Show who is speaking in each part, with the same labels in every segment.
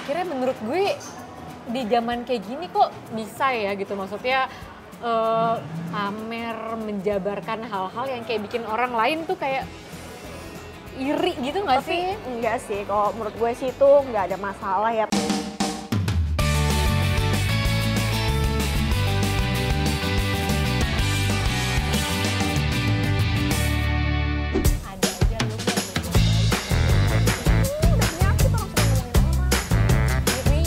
Speaker 1: mikirnya menurut gue di zaman kayak gini kok bisa ya gitu, maksudnya pamer, menjabarkan hal-hal yang kayak bikin orang lain tuh kayak iri gitu nggak sih?
Speaker 2: Enggak sih, kalau menurut gue sih itu nggak ada masalah ya.
Speaker 1: Ada aja lu
Speaker 2: Udah penyakit orang
Speaker 1: iri,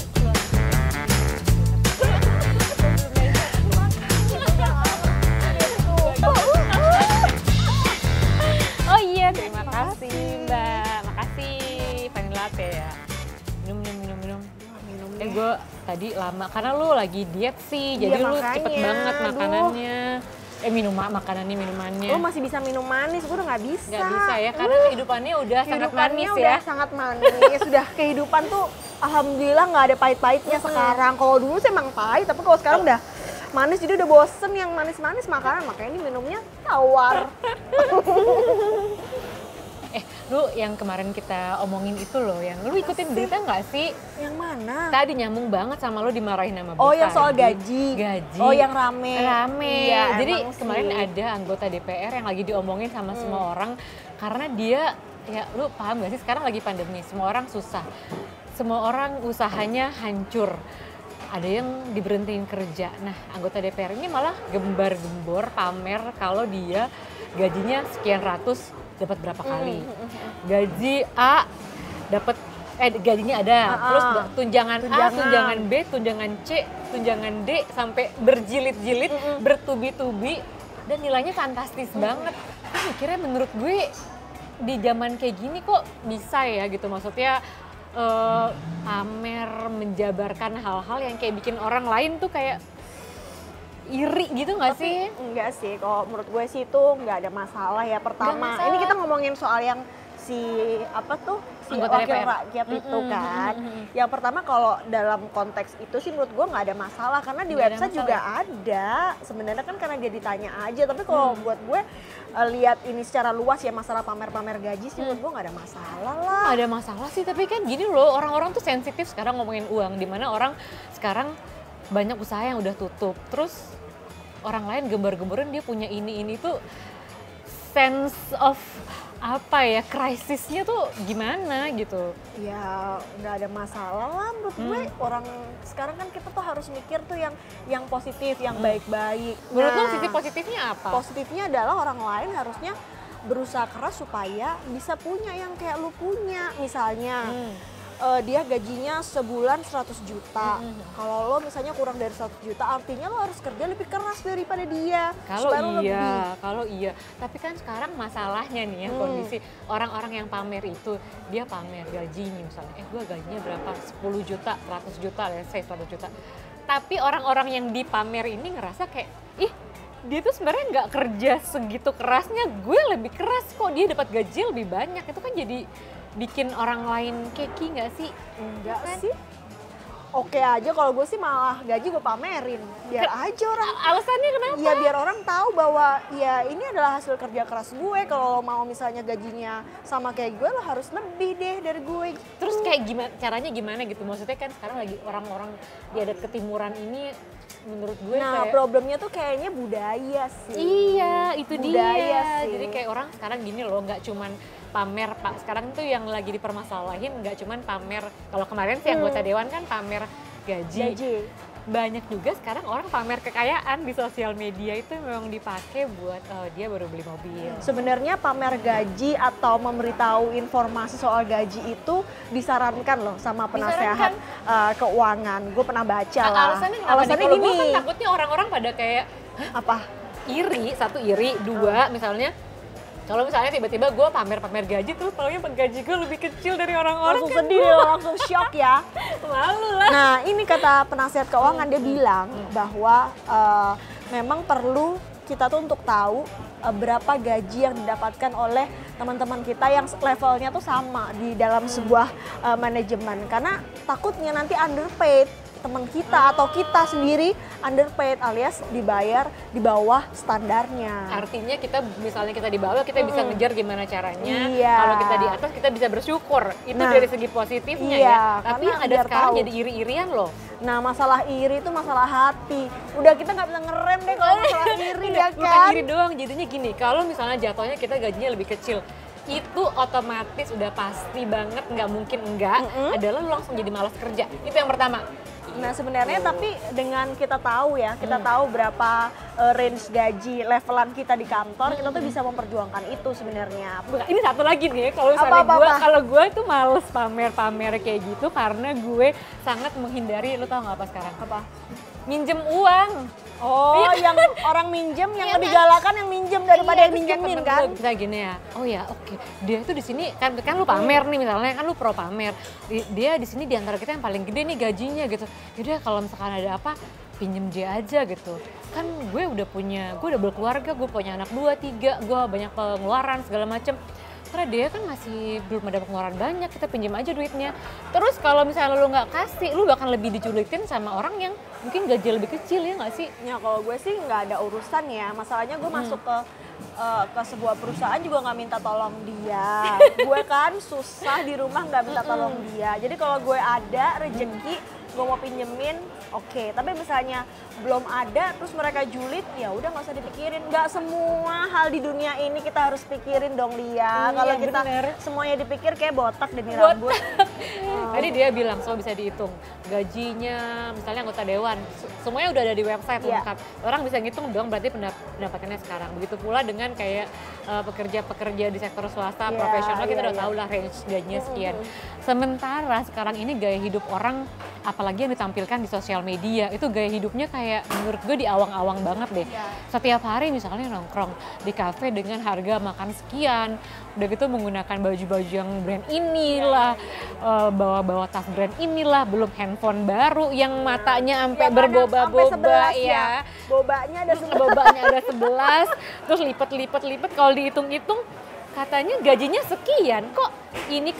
Speaker 1: oh iya, terima kasih Mbak, makasih vanilla latte ya. Minum. Gue tadi lama karena lu lagi diet sih, jadi lu
Speaker 2: makanya.
Speaker 1: cepet banget makanannya. Minumannya.
Speaker 2: Lo masih bisa minum manis, gue udah nggak bisa.
Speaker 1: Nggak bisa ya, karena kehidupannya udah sangat manis
Speaker 2: udah
Speaker 1: ya.
Speaker 2: sangat manis, sudah kehidupan tuh alhamdulillah nggak ada pahit-pahitnya sekarang. Kalau dulu sih emang pahit, tapi kalau sekarang udah manis, jadi udah bosen yang manis-manis makanan, makanya ini minumnya tawar.
Speaker 1: Lu yang kemarin kita omongin itu loh, yang lu ikutin berita nggak sih?
Speaker 2: Yang mana?
Speaker 1: Tadi nyambung banget sama lu dimarahin sama bos.
Speaker 2: Oh, yang soal
Speaker 1: tadi.
Speaker 2: gaji. Oh, yang rame. Iya,
Speaker 1: Jadi
Speaker 2: emang
Speaker 1: kemarin
Speaker 2: sih.
Speaker 1: ada anggota DPR yang lagi diomongin sama semua orang karena dia, ya lu paham gak sih sekarang lagi pandemi, semua orang susah. Semua orang usahanya hancur. Ada yang diberhentiin kerja. Nah, anggota DPR ini malah gembar-gembor pamer kalau dia gajinya sekian ratus dapat berapa kali. Gaji A dapat gajinya ada, terus tunjangan A, tunjangan B, tunjangan C, tunjangan D sampai berjilid-jilid, bertubi-tubi dan nilainya fantastis banget. Aku mikirnya menurut gue di zaman kayak gini kok bisa ya gitu, maksudnya pamer, menjabarkan hal-hal yang kayak bikin orang lain tuh kayak iri gitu nggak sih?
Speaker 2: Enggak sih, kalau menurut gue sih itu nggak ada masalah ya. Pertama,
Speaker 1: masalah.
Speaker 2: ini kita ngomongin soal yang si
Speaker 1: Anggota
Speaker 2: wakil
Speaker 1: DPR.
Speaker 2: rakyat itu kan. Yang pertama kalau dalam konteks itu sih menurut gue nggak ada masalah, karena di
Speaker 1: Nggak ada
Speaker 2: website
Speaker 1: masalah
Speaker 2: juga ada. Sebenarnya kan karena dia ditanya aja, tapi kalau buat gue lihat ini secara luas ya, masalah pamer-pamer gaji sih menurut gue nggak ada masalah lah.
Speaker 1: Nggak ada masalah sih, tapi kan gini loh, orang-orang tuh sensitif sekarang ngomongin uang, dimana orang sekarang banyak usaha yang udah tutup, terus orang lain gembar-gemborin dia punya ini tuh sense of apa ya, krisisnya tuh gimana gitu.
Speaker 2: Ya nggak ada masalah lah menurut gue. Orang sekarang kan kita tuh harus mikir tuh yang positif, yang baik-baik.
Speaker 1: Menurut lo
Speaker 2: Nah,
Speaker 1: sisi positifnya apa?
Speaker 2: positifnya adalah orang lain harusnya berusaha keras supaya bisa punya yang kayak lu punya. Misalnya dia gajinya sebulan 100 juta. Kalau lo misalnya kurang dari 100 juta, artinya lo harus kerja lebih keras daripada dia. supaya lo lebih.
Speaker 1: Kalau iya, tapi kan sekarang masalahnya nih ya, kondisi orang-orang yang pamer itu, dia pamer gajinya misalnya, gue gajinya berapa, 10 juta, 100 juta, let's say 100 juta. Tapi orang-orang yang dipamer ini ngerasa kayak, ih dia tuh sebenarnya nggak kerja segitu kerasnya, gue lebih keras kok, dia dapat gaji lebih banyak. Itu kan jadi bikin orang lain keki nggak sih?
Speaker 2: Enggak
Speaker 1: Kan?
Speaker 2: sih. Oke aja kalau gue sih malah gaji gue pamerin. Biar aja orang.
Speaker 1: Alasannya kenapa?
Speaker 2: Ya biar orang tahu bahwa ya ini adalah hasil kerja keras gue. Kalau lo mau misalnya gajinya sama kayak gue, lo harus lebih deh dari gue.
Speaker 1: Terus kayak gimana, caranya gimana gitu? Maksudnya kan sekarang lagi orang-orang di adat ketimuran ini menurut gue
Speaker 2: Nah,
Speaker 1: kayak,
Speaker 2: problemnya tuh kayaknya budaya sih.
Speaker 1: iya itu
Speaker 2: Budaya
Speaker 1: dia.
Speaker 2: sih.
Speaker 1: Jadi kayak orang sekarang gini loh, nggak cuman pamer, Pak. Sekarang tuh yang lagi dipermasalahin nggak cuman pamer. Kalau kemarin sih anggota dewan kan pamer gaji. Banyak juga sekarang orang pamer kekayaan di sosial media, itu memang dipakai buat dia baru beli mobil.
Speaker 2: Sebenarnya pamer gaji atau memberitahu informasi soal gaji itu disarankan loh sama penasehat keuangan. Gue pernah baca lah.
Speaker 1: Alasannya kenapa?
Speaker 2: Alasannya
Speaker 1: Kalau
Speaker 2: gini.
Speaker 1: gue kan takutnya orang-orang pada kayak
Speaker 2: Apa?
Speaker 1: iri, satu iri, dua misalnya kalau misalnya tiba-tiba gue pamer-pamer gaji, terus taunya gaji gue lebih kecil dari orang-orang,
Speaker 2: Langsung
Speaker 1: kan
Speaker 2: sedih, langsung shock ya.
Speaker 1: malu lah.
Speaker 2: Nah, ini kata penasihat keuangan, dia bilang bahwa memang perlu kita tuh untuk tahu berapa gaji yang didapatkan oleh teman-teman kita yang levelnya tuh sama di dalam sebuah manajemen. Karena takutnya nanti underpaid. teman kita atau kita sendiri underpaid alias dibayar di bawah standarnya.
Speaker 1: Artinya kita misalnya kita di bawah kita bisa ngejar gimana caranya.
Speaker 2: Iya.
Speaker 1: Kalau kita di atas kita bisa bersyukur. Itu
Speaker 2: Nah,
Speaker 1: dari segi positifnya
Speaker 2: iya,
Speaker 1: ya. Tapi
Speaker 2: karena
Speaker 1: yang ada
Speaker 2: biar
Speaker 1: sekarang
Speaker 2: tahu.
Speaker 1: jadi iri-irian loh.
Speaker 2: Nah, masalah iri itu masalah hati. Udah kita nggak bisa ngerem deh kalau masalah iri ya
Speaker 1: Bukan
Speaker 2: kan.
Speaker 1: iri doang, jadinya gini. Kalau misalnya jatuhnya kita gajinya lebih kecil, itu otomatis udah pasti banget nggak mungkin enggak adalah lu langsung jadi malas kerja. Itu yang pertama.
Speaker 2: Nah sebenarnya tapi dengan kita tahu ya, kita tahu berapa range gaji levelan kita di kantor, kita tuh bisa memperjuangkan itu sebenarnya.
Speaker 1: Bukan, ini satu lagi nih, kalau misalnya kalau gue tuh males pamer-pamer kayak gitu karena gue sangat menghindari, lu tau nggak apa sekarang?
Speaker 2: Apa?
Speaker 1: Minjem uang.
Speaker 2: Oh, yang orang minjem, yang lebih galakan yang minjem daripada yang minjemin kan?
Speaker 1: Bisa gini ya. Oh ya, oke. Dia tuh di sini kan lu pamer nih misalnya, kan lu pro pamer. Dia di sini di antara kita yang paling gede nih gajinya gitu. Yaudah kalau misalkan ada apa, pinjem dia aja gitu. Kan gue udah berkeluarga, gue punya anak 2, 3, gue banyak pengeluaran segala macem. Karena dia kan masih belum ada pengeluaran banyak, kita pinjam aja duitnya. Terus kalau misalnya lu nggak kasih, lu bakal lebih diculitin sama orang yang mungkin gaji lebih kecil, ya nggak sih?
Speaker 2: Ya kalau gue sih nggak ada urusan ya, masalahnya gue masuk ke sebuah perusahaan juga nggak minta tolong dia. Gue kan susah di rumah nggak minta tolong dia. Jadi kalau gue ada rezeki, gue mau pinjemin, oke. Tapi misalnya belum ada, terus mereka julid, ya udah nggak usah dipikirin. Nggak semua hal di dunia ini kita harus pikirin dong Lia. Kalau kita semuanya dipikir kayak botak demi rambut.
Speaker 1: Tadi dia bilang semua bisa dihitung. Gajinya, misalnya anggota dewan, semuanya udah ada di website lengkap. Orang bisa ngitung dong berarti pendapatannya sekarang. Begitu pula dengan kayak pekerja-pekerja di sektor swasta, profesional, kita udah tahu lah range gajinya sekian. Sementara sekarang ini gaya hidup orang, apalagi yang ditampilkan di sosial media, itu gaya hidupnya kayak menurut gue di awang-awang banget deh. Setiap hari misalnya nongkrong di kafe dengan harga makan sekian, udah gitu menggunakan baju-baju yang brand inilah, bawa-bawa tas brand inilah, belum handphone baru yang matanya sampai berboba-boba ya.
Speaker 2: Bobanya ada 11.
Speaker 1: Bobanya ada 11, terus lipet-lipet kalau dihitung-hitung katanya gajinya sekian, kok ini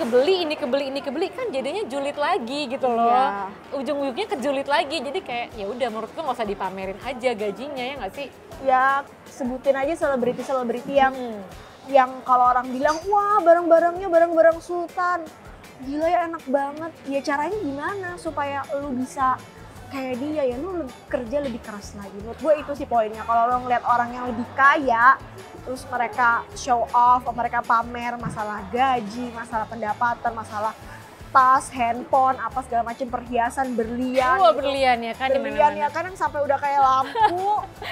Speaker 1: kebeli kan jadinya julid lagi gitu loh.
Speaker 2: Iya.
Speaker 1: Ujung-ujungnya kejulit lagi, jadi kayak ya udah menurut gue nggak usah dipamerin aja gajinya, ya nggak sih?
Speaker 2: Ya sebutin aja selebriti yang kalau orang bilang wah barang-barangnya barang-barang sultan, gila ya enak banget. Ya caranya gimana supaya lu bisa kayak dia, ya lu kerja lebih keras lagi. Menurut gue itu sih poinnya. Kalau lo ngeliat orang yang lebih kaya, terus mereka show off, mereka pamer masalah gaji, masalah pendapatan, masalah tas, handphone, apa segala macam perhiasan, berlian.
Speaker 1: Wah, berlian ya kan,
Speaker 2: berlian ya kan yang sampai udah kayak lampu.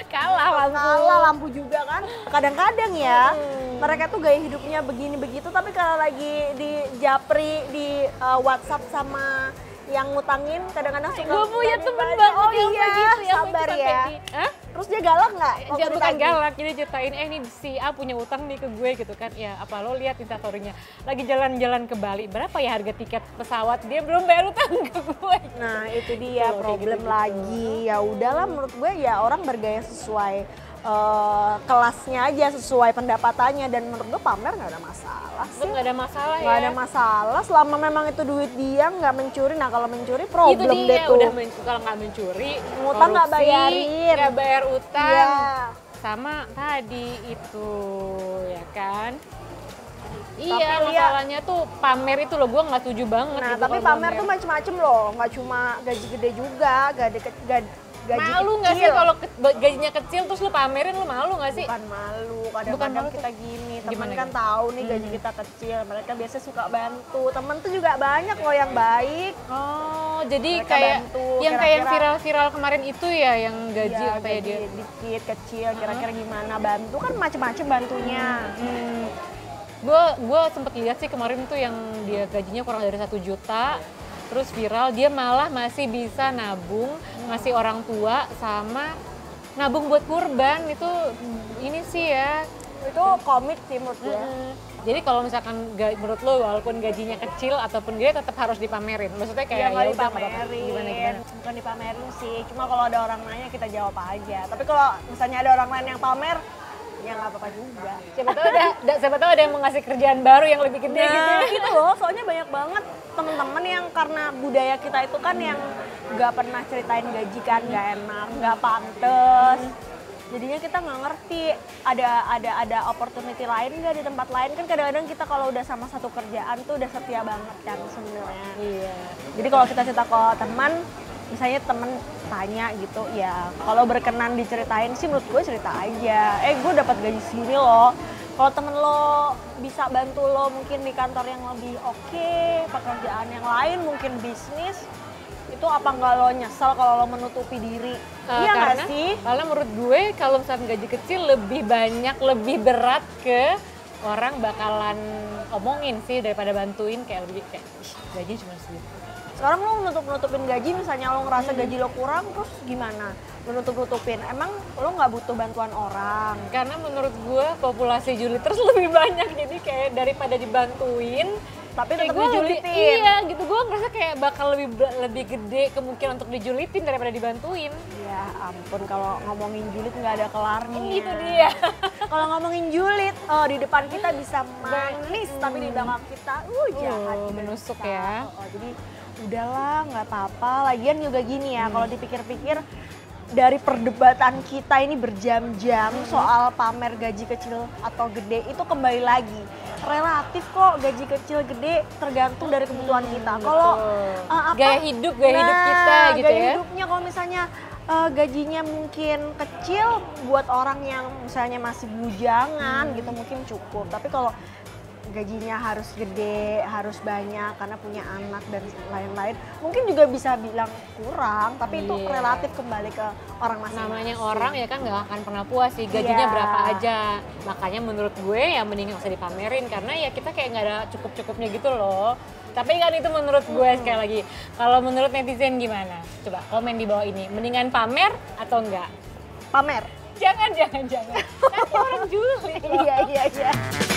Speaker 2: Kalah lampu juga kan. Kadang-kadang ya mereka tuh gaya hidupnya begini begitu, tapi kalau lagi di japri di WhatsApp sama yang ngutangin, kadang-kadang suka
Speaker 1: gue punya temen
Speaker 2: banget.
Speaker 1: banget
Speaker 2: Oh
Speaker 1: yang
Speaker 2: iya,
Speaker 1: begitu, yang
Speaker 2: sabar
Speaker 1: sampai
Speaker 2: ya.
Speaker 1: Hah?
Speaker 2: Terus dia galak nggak?
Speaker 1: Dia bukan galak, jadi ceritain, ini si A punya utang nih ke gue gitu kan. Ya apa lo lihat instastorynya, lagi jalan-jalan ke Bali, berapa ya harga tiket pesawat, dia belum bayar utang ke gue.
Speaker 2: Nah itu dia problem lagi. Ya udahlah, menurut gue ya orang bergaya sesuai kelasnya aja, sesuai pendapatannya, dan menurut gue pamer nggak ada masalah sih.
Speaker 1: Nggak ada masalah ya.
Speaker 2: Nggak ada masalah selama memang itu duit dia, nggak mencuri. Nah kalau mencuri problem
Speaker 1: itu dia,
Speaker 2: deh tuh.
Speaker 1: udah kalau nggak mencuri,
Speaker 2: ngutang nggak bayarin,
Speaker 1: nggak bayar utang,
Speaker 2: ya.
Speaker 1: sama tadi itu ya kan.
Speaker 2: Tapi
Speaker 1: Iya, masalahnya tuh pamer itu loh, gue nggak setuju banget.
Speaker 2: Nah
Speaker 1: gitu
Speaker 2: tapi
Speaker 1: kalau
Speaker 2: pamer tuh macem-macem loh, nggak cuma gaji gede juga, gaji
Speaker 1: malu nggak sih kalau gajinya kecil terus lu pamerin, lu malu nggak sih?
Speaker 2: Bukan malu, kadang-kadang kita gini, temen kan tahu nih gaji kita kecil, mereka biasa suka bantu, temen tuh juga banyak loh yang baik.
Speaker 1: Oh, jadi
Speaker 2: mereka
Speaker 1: kayak
Speaker 2: bantu,
Speaker 1: yang kayak yang viral-viral kemarin itu ya, yang gaji
Speaker 2: ya,
Speaker 1: kayak
Speaker 2: gaji
Speaker 1: dia
Speaker 2: dikit, kecil, kira-kira gimana bantu, kan macem-macem bantunya.
Speaker 1: Gue sempet lihat sih kemarin tuh yang dia gajinya kurang dari 1 juta, terus viral, dia malah masih bisa nabung, ngasih orang tua, sama nabung buat kurban. Itu ini sih ya,
Speaker 2: itu komit sih menurut gue.
Speaker 1: Jadi kalau misalkan menurut lo walaupun gajinya kecil ataupun gede tetap harus dipamerin, maksudnya kayak
Speaker 2: ya nggak
Speaker 1: udah,
Speaker 2: dipamerin,
Speaker 1: gimana?
Speaker 2: bukan dipamerin sih, cuma kalau ada orang nanya kita jawab aja. Tapi kalau misalnya ada orang lain yang pamer, ya nggak apa-apa juga.
Speaker 1: Siapa tahu ada yang mau ngasih kerjaan baru yang lebih gede
Speaker 2: Nah,
Speaker 1: gitu.
Speaker 2: gitu loh, soalnya banyak banget temen-temen yang karena budaya kita itu kan yang nggak pernah ceritain gaji kan, nggak enak, nggak pantes. Jadinya kita nggak ngerti ada opportunity lain nggak di tempat lain. Kan kadang-kadang kita kalau udah sama satu kerjaan tuh udah setia banget kan sebenarnya.
Speaker 1: Iya.
Speaker 2: Jadi kalau kita cerita ke teman, misalnya temen tanya gitu, ya kalau berkenan diceritain sih menurut gue cerita aja. Gue dapat gaji segini loh. Kalau temen lo bisa bantu lo mungkin di kantor yang lebih oke, pekerjaan yang lain mungkin bisnis, itu apa nggak lo nyesel kalau lo menutupi diri? Iya nggak sih?
Speaker 1: Karena menurut gue kalau misalnya gaji kecil lebih banyak, lebih berat ke orang bakalan omongin sih daripada bantuin, kayak lebih kayak gaji cuma segitu.
Speaker 2: Sekarang lo nutupin gaji, misalnya lo ngerasa gaji lo kurang, terus gimana? Lo nutupin, emang lo nggak butuh bantuan orang?
Speaker 1: Karena menurut gue populasi juliders lebih banyak, jadi kayak daripada dibantuin
Speaker 2: tapi tetap
Speaker 1: gue
Speaker 2: dijulitin.
Speaker 1: Iya gitu, gue ngerasa kayak bakal lebih gede kemungkinan untuk dijulitin daripada dibantuin.
Speaker 2: Ya ampun, kalau ngomongin julid nggak ada kelarnya.
Speaker 1: Itu dia.
Speaker 2: Kalau ngomongin julid, di depan kita bisa manis, tapi di belakang kita jahat.
Speaker 1: Menusuk ya.
Speaker 2: Jadi udahlah, nggak apa-apa. Lagian juga gini ya, kalau dipikir-pikir dari perdebatan kita ini berjam-jam soal pamer gaji kecil atau gede, itu kembali lagi relatif kok, gaji kecil gede tergantung dari kebutuhan kita. Kalau
Speaker 1: gaya hidup kita gitu
Speaker 2: gaya
Speaker 1: ya.
Speaker 2: hidupnya kalau misalnya gajinya mungkin kecil buat orang yang misalnya masih bujangan gitu mungkin cukup. Tapi kalau gajinya harus gede, harus banyak karena punya anak dan lain-lain, mungkin juga bisa bilang kurang, tapi itu relatif kembali ke orang masing-masing.
Speaker 1: Namanya orang ya kan nggak akan pernah puas sih, gajinya berapa aja. Makanya menurut gue ya mending nggak usah dipamerin, karena ya kita kayak nggak ada cukup-cukupnya gitu loh. Tapi kan itu menurut gue sekali lagi. Kalau menurut netizen gimana? Coba komen di bawah ini, mendingan pamer atau enggak?
Speaker 2: Pamer.
Speaker 1: Jangan. Nanti orang julid loh.
Speaker 2: Iya.